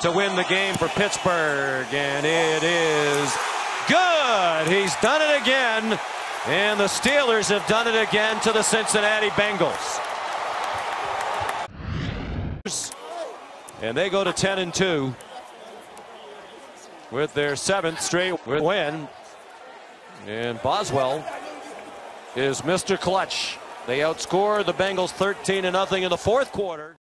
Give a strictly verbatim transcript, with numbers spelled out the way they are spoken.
to win the game for Pittsburgh, and it is good. He's done it again, and the Steelers have done it again to the Cincinnati Bengals. And they go to ten and two with their seventh straight win. And Boswell is Mister Clutch. They outscore the Bengals thirteen to nothing in the fourth quarter.